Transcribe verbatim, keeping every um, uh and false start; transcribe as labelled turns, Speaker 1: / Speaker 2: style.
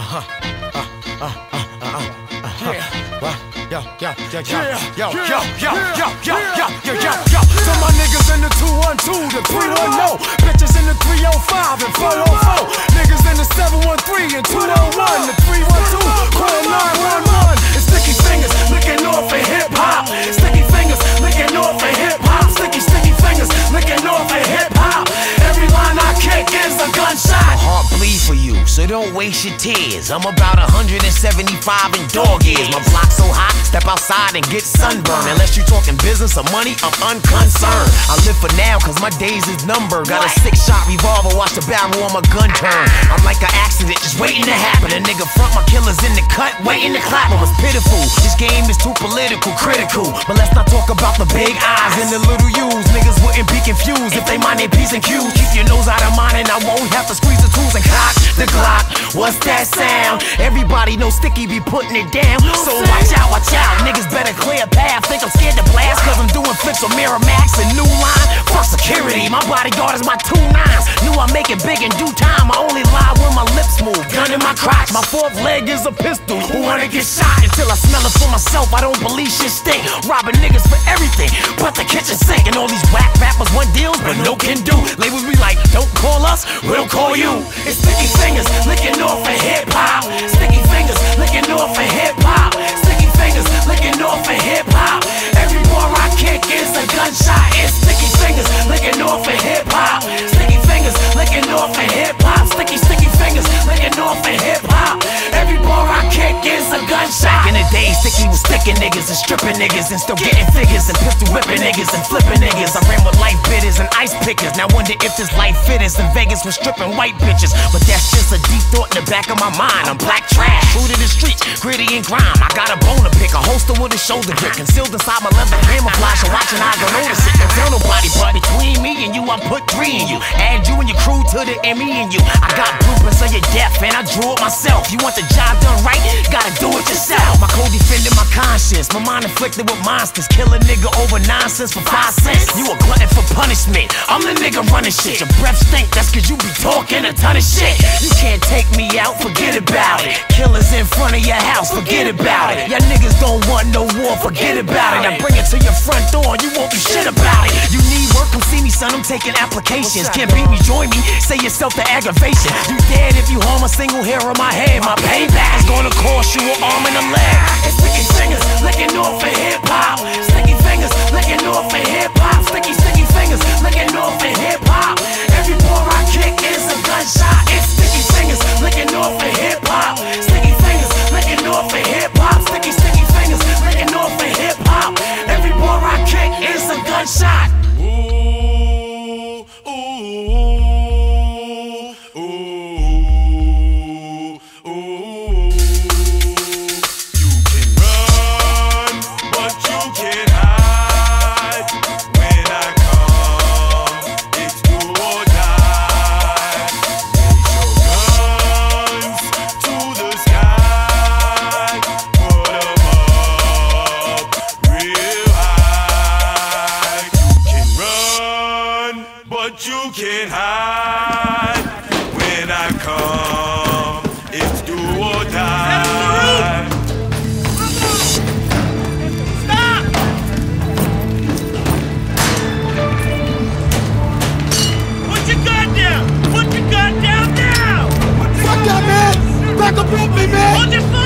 Speaker 1: Uh-huh. Uh, uh, uh, uh, uh, uh-huh. Yeah. Well, yo, yo, yo, yo, yo, yo, yo, yo, yo, yo, yo, yo, yo. So my niggas in the two one two, the three one zero, bitches in the three oh five and four oh four, niggas in the seven one three and two oh one, the three one two, call nine one one. It's Sticky Fingaz, licking off of hip hop. Sticky Fingaz, licking off of hip hop. Sticky, sticky fingers, licking off of hip hop. Every line I kick is a gunshot.
Speaker 2: My heart bleed for you, so don't waste your tears. I'm about one hundred seventy-five in dog years. My block so hot, step outside and get sunburned. Unless you talking business or money, I'm unconcerned. I live for now, cause my days is numbered. Got a six shot revolver, watch the barrel on my gun turn. I'm like an accident, just waiting to happen. A nigga front my killers in the cut, waiting to clap. It was pitiful, this game is too political, critical. But let's not talk about the big eyes and the little U's. Niggas wouldn't be confused if they mind their P's and Q's. Keep your nose out of mine and I won't have to squeeze the tools and cock the Glock. What's that sound? Everybody knows Sticky be putting it down. So watch out, watch out, niggas better clear a path. Think I'm scared to blast cause I'm doing flips on Miramax and New Line. Fuck security, my bodyguard is my two nines. Knew I'd make it big in due time. I only lie when my lips move, gun in my crotch. My fourth leg is a pistol, who wanna get shot? Until I smell it for myself, I don't believe shit stink. Robbing niggas for everything but the kitchen sink. And all these whack rappers want deals but no can do. Labels be like, don't call us, we'll call you. It's Sticky Fingaz, licking off of hip hop. Sticky Fingaz, licking off of hip hop. Sticky Fingaz, licking off of hip hop. Every bar I kick is a gunshot. It's Sticky Fingaz, licking off of hip hop. Sticky Fingaz, licking off of hip hop. Sticky, sticky fingers, licking off of hip hop. Every bar I kick is a gunshot. Back in the day, Sticky was sticking niggas and stripping niggas and still getting figures and pistol whipping niggas and flipping niggas. I ran with life bitters and ice pickers. Now wonder if this life fit us in Vegas was stripping white bitches. But that's just a deep thought in the back of my mind. I'm Blacktrash, true to the streets, gritty and grime. I got a bone to pick, a holster with a shoulder grip, concealed inside my leather camouflage. So watching I don't notice it. Don't tell nobody, but between me and you, I put three in you. Add you and your crew to the M E and you. I got blueprints of your death and I drew it myself. You want the job done right, gotta do it yourself. My code defended my conscience, my mind inflicted with monsters. Kill a nigga over nonsense for five cents. You a glutton for punishment, I'm the nigga running shit. Your breath stink, that's cause you be talking a ton of shit. You can't take me out, forget about it. Killers in front of your house, forget about it. Y'all niggas don't want no war, forget about it. I bring it to your front door and you won't do shit about it. You need work, come see me son, I'm taking applications. Can't beat me, join me, say yourself to aggravation. You dead if you harm a single hair on my head. My payback is gonna cost you an arm and a leg. It's Sticky Fingaz, licking off of hip hop. Sticky Fingaz, licking off of hip hop. Sticky, sticky fingers, licking off of hip hop. Every bar I kick is a gunshot. It's Sticky Fingaz, licking off of hip hop. Sticky Fingaz, licking off of hip hop. Sticky, sticky fingers, licking off of hip hop. Every bar I kick is a gunshot.
Speaker 3: Ooh, ooh, ooh, ooh. You can run, but you can't hide. When I come, it's do or die. Raise your guns to the sky. Put 'em up real high. You can run, but you can't hide. When I come, it's do or die.
Speaker 4: Stop! Put your gun down! Put your gun down now!
Speaker 5: Fuck that, man! Back up off me, man!
Speaker 4: Hold your